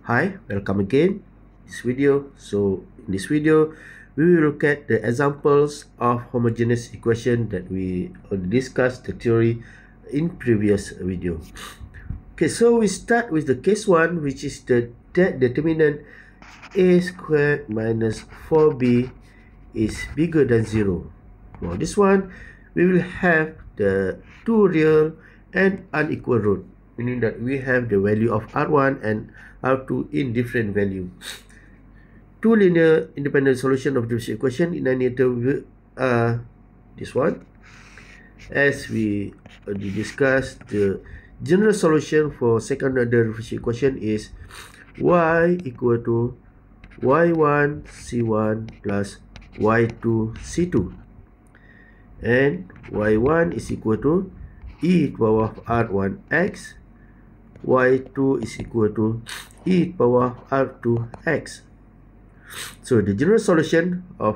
Hi, welcome again this video. So in this video we will look at the examples of homogeneous equation that we already discussed the theory in previous video. Okay, so we start with the case 1, which is the determinant a squared minus 4b is bigger than 0. For this one, we will have the two real and unequal root, meaning that we have the value of R1 and R2 in different value. Two linear independent solution of this equation in any term are this one. As we already discussed, the general solution for second order differential equation is y equal to y1 c1 plus y2 c2, and y1 is equal to e to the power of r1x, y2 is equal to e to the power of r2x. So the general solution of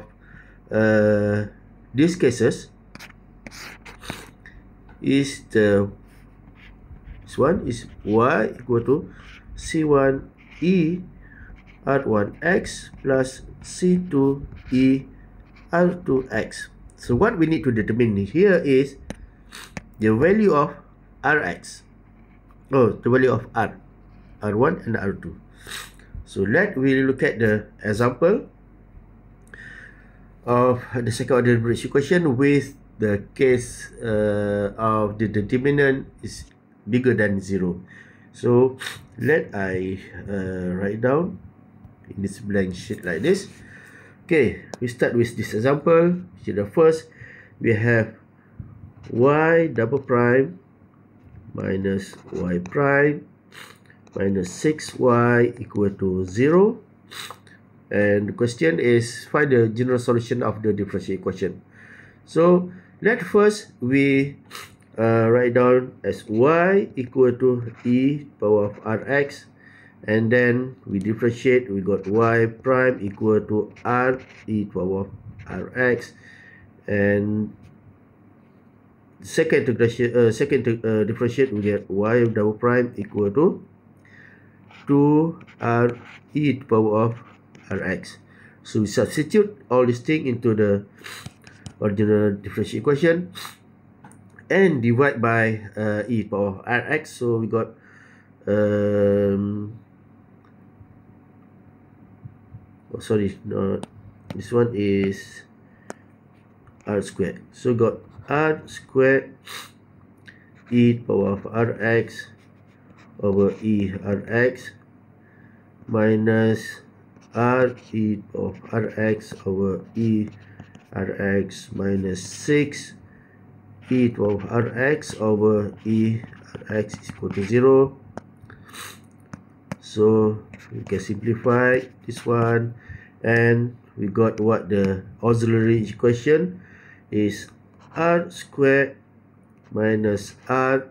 these cases is this one is y equal to c1 e r1x plus c2 e r2x. So what we need to determine here is the value of rx, the value of r1 and r2. So let we look at the example of the second order differential equation with the case of the determinant is bigger than 0. So let I write down in this blank sheet like this. Okay, we start with this example. So the first, we have y double prime minus y prime minus 6y equal to 0. And the question is find the general solution of the differential equation. So let first we write down as y equal to e power of rx, and then we differentiate. We got y prime equal to r e to the power of rx, and second differentiate, we get y double prime equal to 2r e to the power of rx. So we substitute all these things into the original differential equation and divide by e to the power of rx. So we got this one is r squared. So got r squared e to the power of rx over e rx minus r e of rx over e rx minus 6 e to the rx over e rx is equal to 0. So we can simplify this one, and we got what the auxiliary equation is: r squared minus r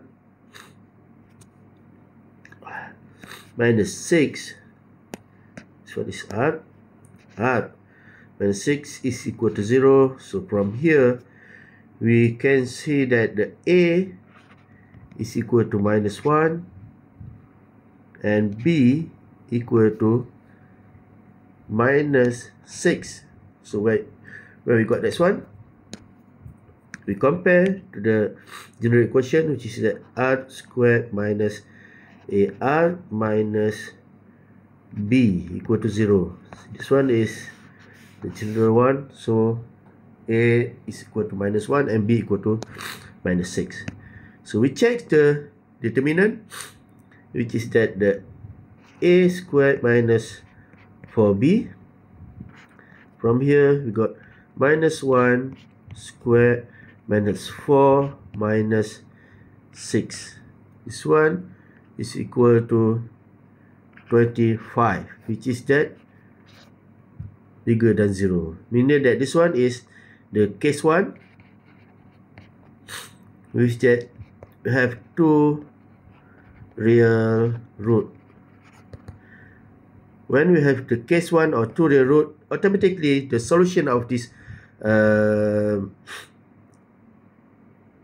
minus 6. This one is r minus 6 is equal to 0. So from here we can see that the a is equal to minus 1 and b equal to minus 6. So where we got this one, we compare to the general equation, which is that r squared minus a r minus b equal to 0. This one is the general one, so a is equal to minus 1 and b equal to minus 6. So we check the determinant, which is that the a squared minus 4b. From here we got minus 1 squared minus 4 minus 6. This one is equal to 25, which is that bigger than 0, meaning that this one is the case 1, which that we have two real root. When we have the case 1 or two real root, automatically the solution of this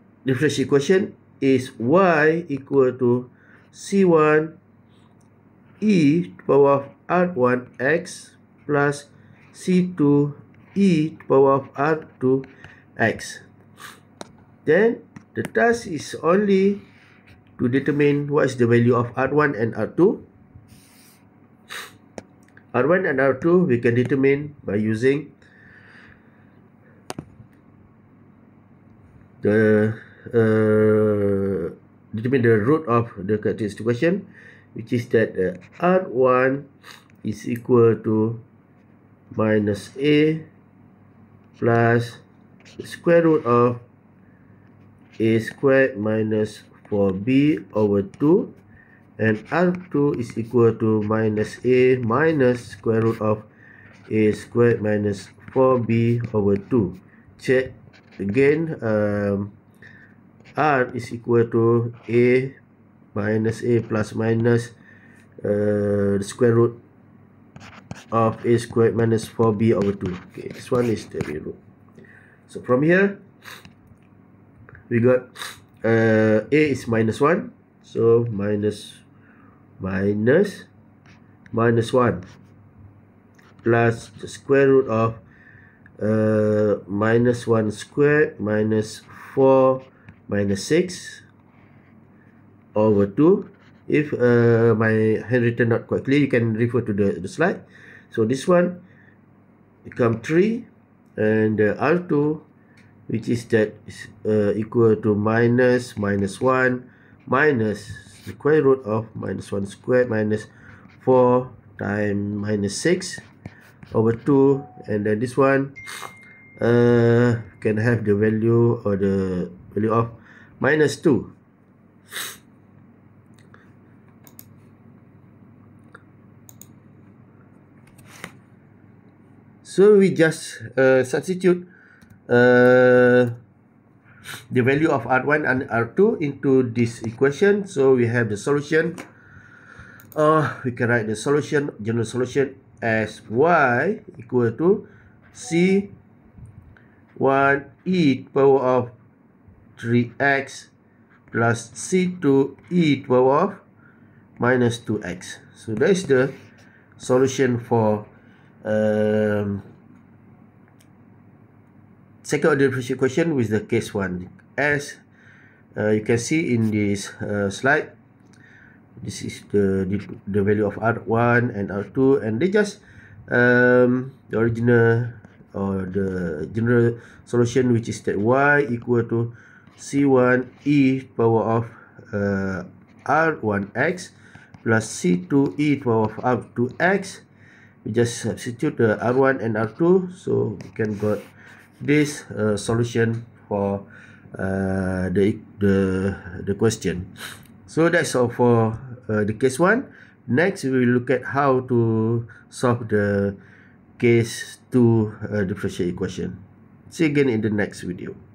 differential equation is y equal to c1 e to the power of r1 x plus c2 e to the power of r2 x. Then the task is only to determine what is the value of r1 and r2. R1 and R2 we can determine by using the determine the root of the characteristic equation, which is that R1 is equal to minus A plus the square root of A squared minus 4B over 2, and R2 is equal to minus A minus square root of A squared minus 4B over 2. Check again, R is equal to A minus A plus minus the square root of A squared minus 4B over 2. Okay, this one is the root. So from here, we got A is minus 1. So minus 1 plus the square root of minus 1 squared minus 4 minus 6 over 2. If my handwritten not quite clear, you can refer to the slide. So this one become 3, and R2, which is that is equal to minus 1 minus the square root of minus 1 squared minus 4 times minus 6 over 2, and then this one can have the value or the value of minus 2. So we just substitute the value of R1 and R2 into this equation. So we have the solution. We can write the solution, general solution, as y equal to C1 e to the power of 3x plus C2 e to the power of minus 2x. So that is the solution for second order differential equation with the case 1. As you can see in this slide, this is the value of R1 and R2, and they just the original or the general solution, which is that y equal to C1 e to the power of R1x plus C2 e to the power of R2x. We just substitute the R1 and R2, so we can got this solution for the question. So that's all for the case 1. Next, we will look at how to solve the case 2 differential equation. See you again in the next video.